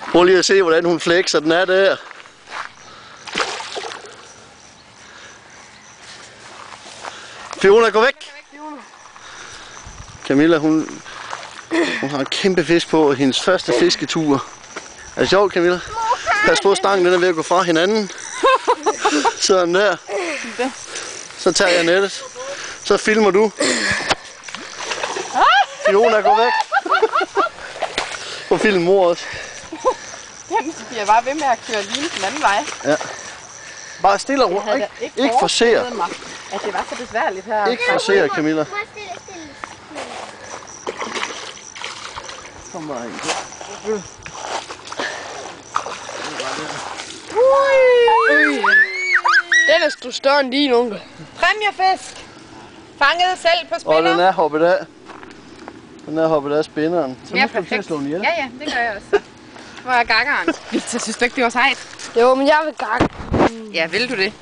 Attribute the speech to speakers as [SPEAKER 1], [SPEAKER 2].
[SPEAKER 1] Prøv lige at se, hvordan hun flexer. Den er der. Fiona, gå væk! Camilla, hun har en kæmpe fisk på hendes første fisketur. Er det sjovt, Camilla? Pas på, stangen den er ved at gå fra hinanden. Sådan der. Så tager jeg nettet. Så filmer du. Fiona, gå væk. På film mor også.
[SPEAKER 2] Den bliver bare ved med at køre lige den anden vej.
[SPEAKER 1] Ja. Bare stille og roligt. Ikke forcere.
[SPEAKER 2] At det var så besværligt her.
[SPEAKER 1] Ikke forcere, Camilla. Kom bare ind.
[SPEAKER 2] Den er større end din onkel. Præmiefisk. Fanget selv på spinner.
[SPEAKER 1] Og den er hoppet af. Den er hoppet af spinneren. Så
[SPEAKER 2] Ja,
[SPEAKER 1] nu skal du til at slå den ihjel.
[SPEAKER 2] Ja, det gør jeg også. Hvor er gakkeren? Victor, synes du ikke, det var sejt?
[SPEAKER 3] Jo, men jeg vil gakke.
[SPEAKER 2] Ja, vil du det?